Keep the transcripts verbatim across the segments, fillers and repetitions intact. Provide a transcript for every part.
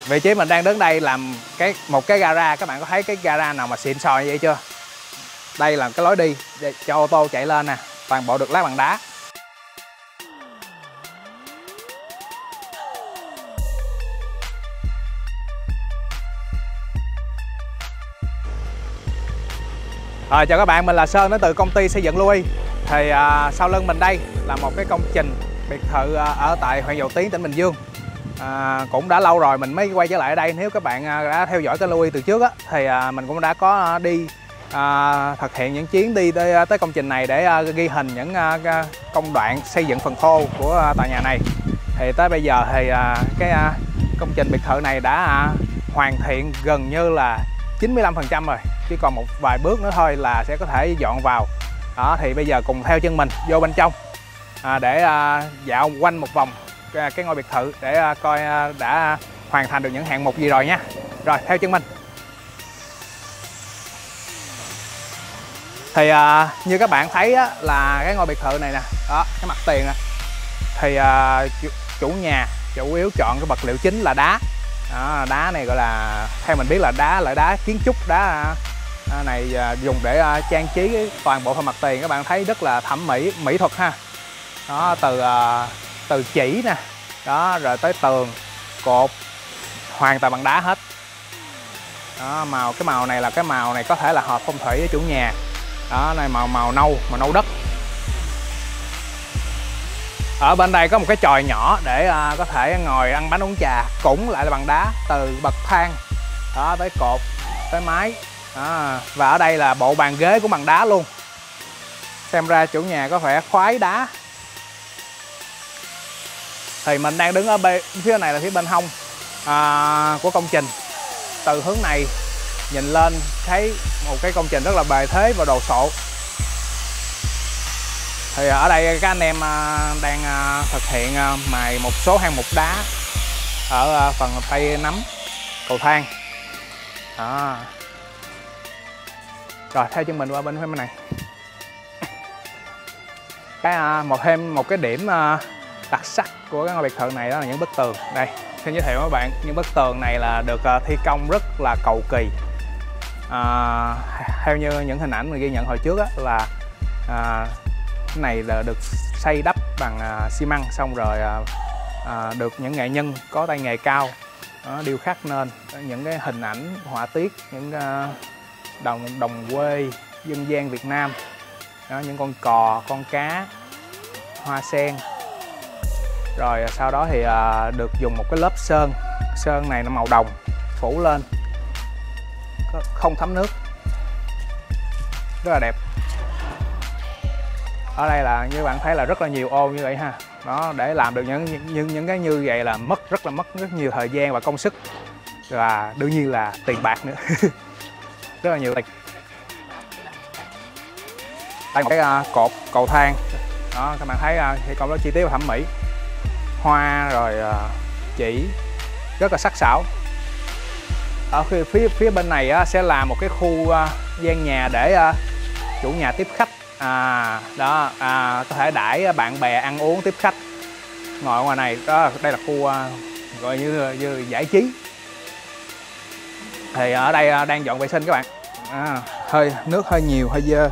Vị trí mình đang đứng đây làm cái một cái gara, các bạn có thấy cái gara nào mà xịn sò như vậy chưa? Đây là cái lối đi để cho ô tô chạy lên nè, toàn bộ được lát bằng đá. Rồi, chào các bạn, mình là Sơn đến từ công ty xây dựng Louis. Thì à, sau lưng mình đây là một cái công trình biệt thự à, ở tại huyện Dầu Tiếng, tỉnh Bình Dương. À, cũng đã lâu rồi mình mới quay trở lại ở đây. Nếu các bạn à, đã theo dõi kênh Louis từ trước á, thì à, mình cũng đã có đi à, thực hiện những chuyến đi tới, tới công trình này để à, ghi hình những à, công đoạn xây dựng phần thô của à, tòa nhà này. Thì tới bây giờ thì à, cái à, công trình biệt thự này đã à, hoàn thiện gần như là chín mươi lăm phần trăm rồi, chỉ còn một vài bước nữa thôi là sẽ có thể dọn vào. Đó, thì bây giờ cùng theo chân mình vô bên trong à, để à, dạo quanh một vòng cái, cái ngôi biệt thự để à, coi à, đã hoàn thành được những hạng mục gì rồi nha. Rồi, theo chân mình. Thì à, như các bạn thấy á, là cái ngôi biệt thự này nè, đó, cái mặt tiền nè. Thì à, chủ, chủ nhà chủ yếu chọn cái vật liệu chính là đá. Đó, đá này gọi là, theo mình biết là đá loại đá kiến trúc, đá à, này à, dùng để à, trang trí cái toàn bộ phần mặt tiền. Các bạn thấy rất là thẩm mỹ, mỹ thuật ha. Đó, từ à, từ chỉ nè, đó, rồi tới tường, cột, hoàn toàn bằng đá hết. Đó, màu cái màu này là cái màu này có thể là hợp phong thủy với chủ nhà. Đó, này màu màu nâu, màu nâu đất. Ở bên đây có một cái chòi nhỏ để à, có thể ngồi ăn bánh uống trà, cũng lại là bằng đá, từ bậc thang đó tới cột tới mái đó. Và ở đây là bộ bàn ghế cũng bằng đá luôn. Xem ra chủ nhà có vẻ khoái đá. Thì mình đang đứng ở bên phía này là phía bên hông à, của công trình. Từ hướng này nhìn lên thấy một cái công trình rất là bề thế và đồ sộ. Thì ở đây các anh em đang thực hiện mài một số hạng mục đá ở phần tay nắm cầu thang. Đó. Rồi, theo chân mình qua bên phía bên này. Cái một thêm một cái điểm đặc sắc của cái ngôi biệt thự này đó là những bức tường. Đây, xin giới thiệu với các bạn, những bức tường này là được thi công rất là cầu kỳ. À, theo như những hình ảnh mình ghi nhận hồi trước á, là à, cái này là được xây đắp bằng à, xi măng, xong rồi à, à, được những nghệ nhân có tay nghề cao đó, điêu khắc nên những cái hình ảnh họa tiết, những à, đồng đồng quê dân gian Việt Nam đó, những con cò, con cá, hoa sen. Rồi sau đó thì à, được dùng một cái lớp sơn, sơn này nó màu đồng phủ lên, không thấm nước, rất là đẹp. Ở đây là như các bạn thấy là rất là nhiều ô như vậy ha. Đó, để làm được những những những cái như vậy là mất rất là mất rất nhiều thời gian và công sức, và đương nhiên là tiền bạc nữa. Rất là nhiều tiền. Đây một cái uh, cột cầu thang. Đó, các bạn thấy uh, thì còn đó chi tiết và thẩm mỹ. Hoa rồi uh, chỉ rất là sắc sảo. Ở phía phía, phía bên này uh, sẽ là một cái khu uh, gian nhà để uh, chủ nhà tiếp khách. À, đó, à, có thể đãi bạn bè ăn uống tiếp khách, ngồi ở ngoài này. Đó, đây là khu uh, gọi như, như giải trí. Thì ở đây uh, đang dọn vệ sinh các bạn. À, hơi nước hơi nhiều, hơi dơ.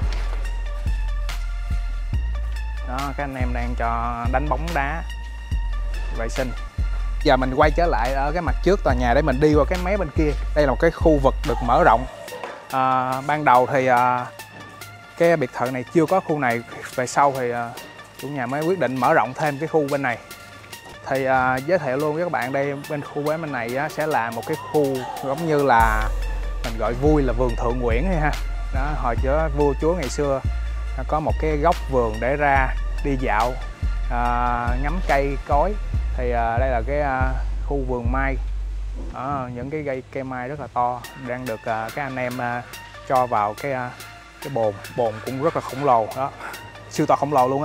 Đó, các anh em đang cho đánh bóng đá, vệ sinh. Giờ mình quay trở lại ở cái mặt trước tòa nhà để mình đi qua cái mé bên kia. Đây là một cái khu vực được mở rộng. À, ban đầu thì uh, cái biệt thự này chưa có khu này, về sau thì uh, chủ nhà mới quyết định mở rộng thêm cái khu bên này. Thì uh, giới thiệu luôn với các bạn, đây bên khu bên này uh, sẽ là một cái khu giống như là mình gọi vui là vườn Thượng Nguyễn hay ha. Đó, hồi trước vua chúa ngày xưa uh, có một cái góc vườn để ra đi dạo, uh, ngắm cây cối. Thì uh, đây là cái uh, khu vườn mai. Đó, những cái cây cây mai rất là to đang được uh, các anh em uh, cho vào cái uh, cái bồn, bồn cũng rất là khổng lồ đó, siêu to khổng lồ luôn á.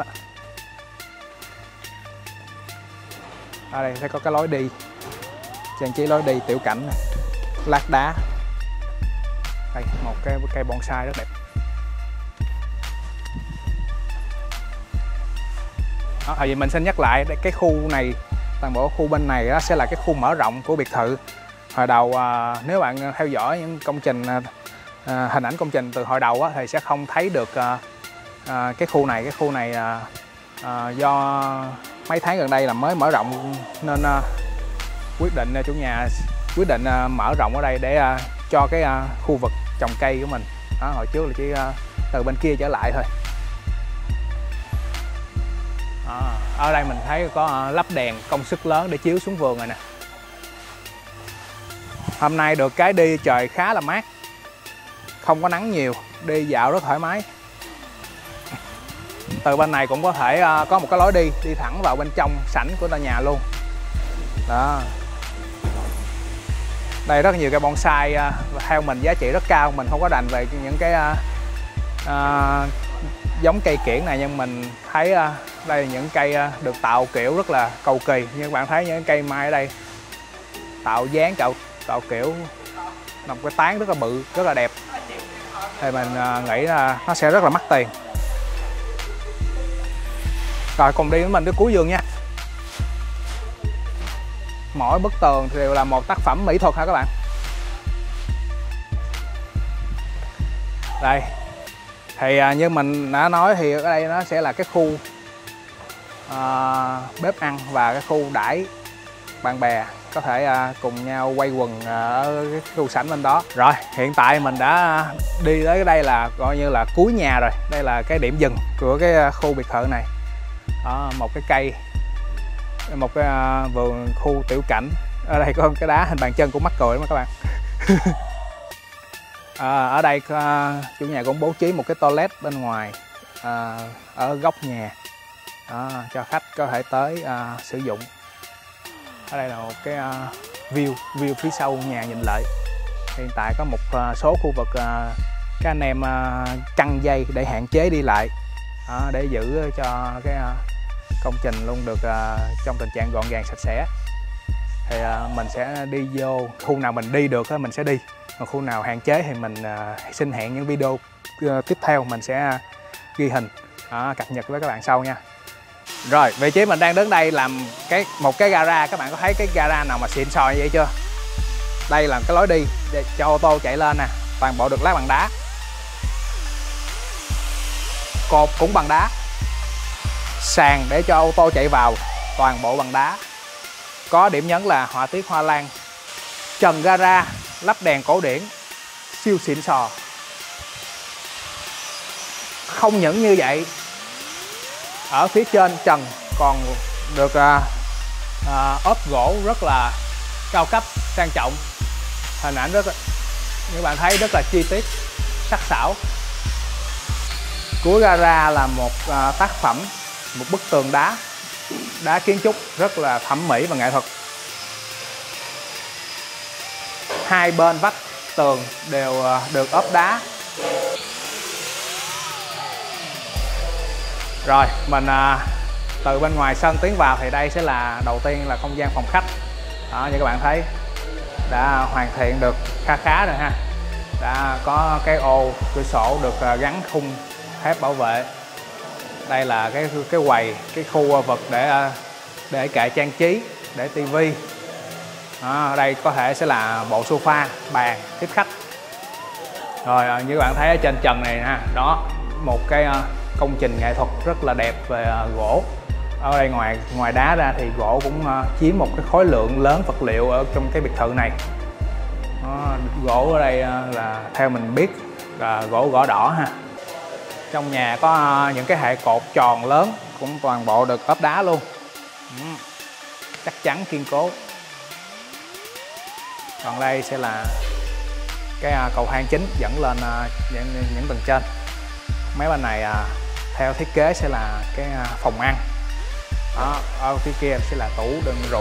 Ở đây sẽ có cái lối đi, trang trí lối đi tiểu cảnh này, lát đá. Đây một cái cây bonsai rất đẹp. Đó, thì mình xin nhắc lại cái khu này toàn bộ khu bên này đó sẽ là cái khu mở rộng của biệt thự. Hồi đầu à, nếu bạn theo dõi những công trình à, hình ảnh công trình từ hồi đầu á, thì sẽ không thấy được à, à, cái khu này. Cái khu này à, à, do mấy tháng gần đây là mới mở rộng nên à, quyết định chủ nhà quyết định à, mở rộng ở đây để à, cho cái à, khu vực trồng cây của mình. Đó, hồi trước là chỉ à, từ bên kia trở lại thôi. À, ở đây mình thấy có lắp đèn công suất lớn để chiếu xuống vườn rồi nè. Hôm nay được cái đi trời khá là mát, không có nắng nhiều, đi dạo rất thoải mái. Từ bên này cũng có thể uh, có một cái lối đi đi thẳng vào bên trong sảnh của tòa nhà luôn. Đó. Đây rất nhiều cây bonsai uh, theo mình giá trị rất cao. Mình không có rành về những cái uh, uh, giống cây kiểng này, nhưng mình thấy uh, đây là những cây uh, được tạo kiểu rất là cầu kỳ. Như các bạn thấy những cây mai ở đây tạo dáng tạo tạo kiểu một cái tán rất là bự, rất là đẹp. Thì mình uh, nghĩ là nó sẽ rất là mắc tiền. Rồi cùng đi với mình đến cuối vườn nha. Mỗi bức tường đều là một tác phẩm mỹ thuật hả các bạn. Đây. Thì uh, như mình đã nói thì ở đây nó sẽ là cái khu uh, bếp ăn và cái khu đãi bạn bè có thể uh, cùng nhau quay quần ở cái khu sảnh bên đó. Rồi hiện tại mình đã đi tới đây là coi như là cuối nhà rồi. Đây là cái điểm dừng của cái khu biệt thự này. Đó, một cái cây, một cái uh, vườn khu tiểu cảnh. Ở đây có cái đá hình bàn chân cũng mắc cười lắm các bạn. À, ở đây uh, chủ nhà cũng bố trí một cái toilet bên ngoài uh, ở góc nhà. Đó, cho khách có thể tới uh, sử dụng. Ở đây là một cái uh, view view phía sau nhà nhìn lại. Hiện tại có một uh, số khu vực uh, các anh em uh, căng dây để hạn chế đi lại. Đó, để giữ cho cái uh, công trình luôn được uh, trong tình trạng gọn gàng sạch sẽ. Thì uh, mình sẽ đi vô khu nào mình đi được uh, mình sẽ đi. Còn khu nào hạn chế thì mình uh, xin hẹn những video uh, tiếp theo mình sẽ uh, ghi hình uh, cập nhật với các bạn sau nha. Rồi vị trí mình đang đứng đây làm cái một cái gara. Các bạn có thấy cái gara nào mà xịn sò như vậy chưa? Đây là cái lối đi để cho ô tô chạy lên nè, toàn bộ được lát bằng đá, cột cũng bằng đá, sàn để cho ô tô chạy vào toàn bộ bằng đá. Có điểm nhấn là họa tiết hoa lan. Trần gara lắp đèn cổ điển siêu xịn sò. Không những như vậy, ở phía trên trần còn được uh, uh, ốp gỗ rất là cao cấp, sang trọng. Hình ảnh rất, như bạn thấy, rất là chi tiết, sắc sảo. Cuối gara là một uh, tác phẩm, một bức tường đá, đá kiến trúc rất là thẩm mỹ và nghệ thuật. Hai bên vách tường đều uh, được ốp đá. Rồi mình à, từ bên ngoài sân tiến vào thì đây sẽ là đầu tiên là không gian phòng khách. Đó, như các bạn thấy đã hoàn thiện được khá khá rồi ha. Đã có cái ô cửa sổ được à, gắn khung thép bảo vệ. Đây là cái cái quầy, cái khu vực để à, để kệ trang trí, để tivi. Đó, đây có thể sẽ là bộ sofa, bàn tiếp khách. Rồi à, như các bạn thấy ở trên trần này ha, đó một cái à, công trình nghệ thuật rất là đẹp về uh, gỗ. Ở đây ngoài ngoài đá ra thì gỗ cũng uh, chiếm một cái khối lượng lớn vật liệu ở trong cái biệt thự này. Đó, gỗ ở đây uh, là theo mình biết là gỗ gõ đỏ ha. Trong nhà có uh, những cái hệ cột tròn lớn cũng toàn bộ được ốp đá luôn. Ừ, chắc chắn kiên cố. Còn đây sẽ là cái uh, cầu thang chính dẫn lên uh, những, những tầng trên. Mấy bên này uh, theo thiết kế sẽ là cái phòng ăn. Đó, ở phía kia sẽ là tủ đựng rượu.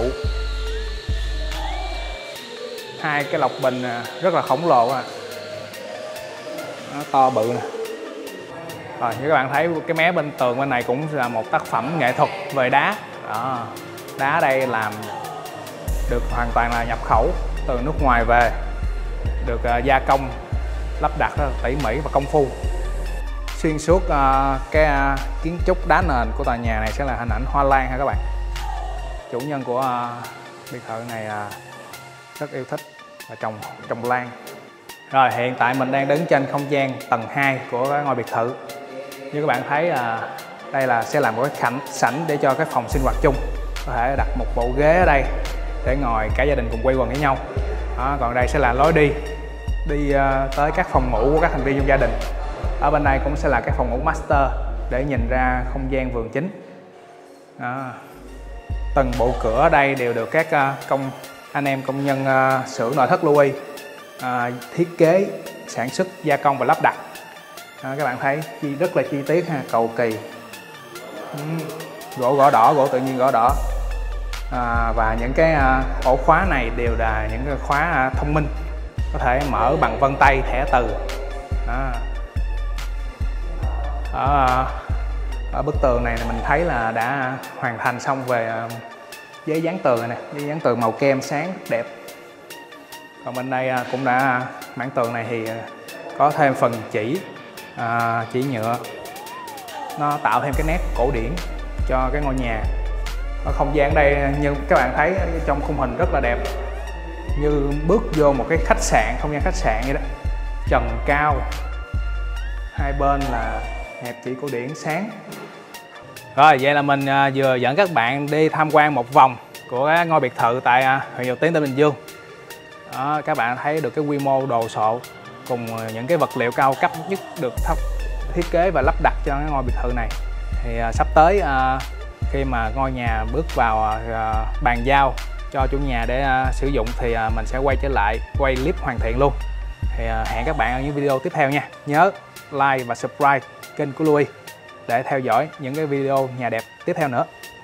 Hai cái lọc bình rất là khổng lồ à. Nó to bự nè. Rồi như các bạn thấy cái mé bên tường bên này cũng là một tác phẩm nghệ thuật về đá. Đó, đá đây làm được hoàn toàn là nhập khẩu từ nước ngoài về, được uh, gia công lắp đặt rất là tỉ mỉ và công phu. Xuyên suốt uh, cái uh, kiến trúc đá nền của tòa nhà này sẽ là hình ảnh hoa lan ha các bạn. chủ nhân của uh, biệt thự này uh, rất yêu thích và trồng trồng lan. Rồi hiện tại mình đang đứng trên không gian tầng hai của cái ngôi biệt thự. Như các bạn thấy là đây là sẽ làm một cái khảnh sảnh để cho cái phòng sinh hoạt chung, có thể đặt một bộ ghế ở đây để ngồi cả gia đình cùng quây quần với nhau. Đó, còn đây sẽ là lối đi đi uh, tới các phòng ngủ của các thành viên trong gia đình. Ở bên đây cũng sẽ là cái phòng ngủ master để nhìn ra không gian vườn chính. Đó. Từng bộ cửa ở đây đều được các uh, công anh em công nhân uh, xưởng nội thất lưu ý uh, thiết kế, sản xuất, gia công và lắp đặt. Đó, các bạn thấy chi rất là chi tiết ha, cầu kỳ. Uhm, gỗ gõ đỏ, gỗ tự nhiên gõ đỏ. À, và những cái uh, ổ khóa này đều là những cái khóa uh, thông minh, có thể mở bằng vân tay, thẻ từ. Đó. Ở, ở bức tường này mình thấy là đã hoàn thành xong về uh, giấy dán tường này nè, giấy dán tường màu kem sáng đẹp. Còn bên đây uh, cũng đã mảng tường này thì uh, có thêm phần chỉ uh, chỉ nhựa, nó tạo thêm cái nét cổ điển cho cái ngôi nhà. Ở không gian ở đây như các bạn thấy trong khung hình rất là đẹp, như bước vô một cái khách sạn, không gian khách sạn vậy đó. Trần cao, hai bên là hẹp chỉ cổ điển sáng. Rồi vậy là mình uh, vừa dẫn các bạn đi tham quan một vòng của cái ngôi biệt thự tại uh, huyện Dầu Tiếng, tỉnh Bình Dương. Đó, các bạn thấy được cái quy mô đồ sộ cùng những cái vật liệu cao cấp nhất được thiết kế và lắp đặt cho cái ngôi biệt thự này. Thì uh, sắp tới uh, khi mà ngôi nhà bước vào uh, bàn giao cho chủ nhà để uh, sử dụng thì uh, mình sẽ quay trở lại quay clip hoàn thiện luôn. Thì uh, hẹn các bạn ở những video tiếp theo nha. Nhớ like và subscribe kênh của Louis để theo dõi những cái video nhà đẹp tiếp theo nữa.